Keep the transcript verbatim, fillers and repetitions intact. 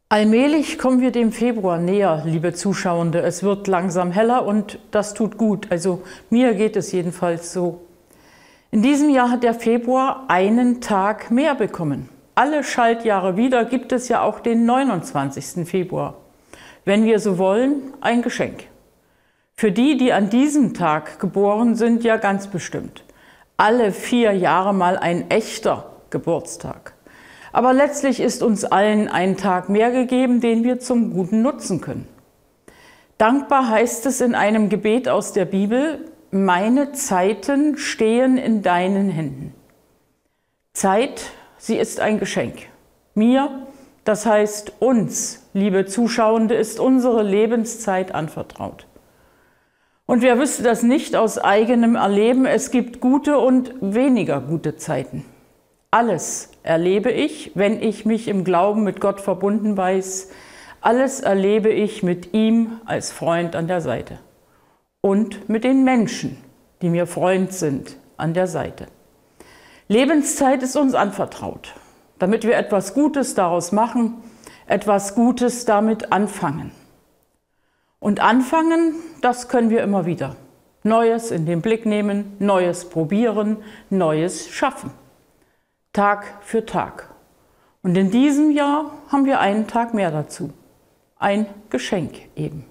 Allmählich kommen wir dem Februar näher, liebe Zuschauende. Es wird langsam heller und das tut gut. Also mir geht es jedenfalls so. In diesem Jahr hat der Februar einen Tag mehr bekommen. Alle Schaltjahre wieder gibt es ja auch den neunundzwanzigsten Februar. Wenn wir so wollen, ein Geschenk. Für die, die an diesem Tag geboren sind, ja ganz bestimmt. Alle vier Jahre mal ein echter Geburtstag. Aber letztlich ist uns allen ein Tag mehr gegeben, den wir zum Guten nutzen können. Dankbar heißt es in einem Gebet aus der Bibel: Meine Zeiten stehen in deinen Händen. Zeit, sie ist ein Geschenk. Mir, das heißt uns, liebe Zuschauende, ist unsere Lebenszeit anvertraut. Und wer wüsste das nicht aus eigenem Erleben? Es gibt gute und weniger gute Zeiten. Alles erlebe ich, wenn ich mich im Glauben mit Gott verbunden weiß. Alles erlebe ich mit ihm als Freund an der Seite. Und mit den Menschen, die mir Freund sind, an der Seite. Lebenszeit ist uns anvertraut, damit wir etwas Gutes daraus machen, etwas Gutes damit anfangen. Und anfangen, das können wir immer wieder. Neues in den Blick nehmen, Neues probieren, Neues schaffen. Tag für Tag. Und in diesem Jahr haben wir einen Tag mehr dazu. Ein Geschenk eben.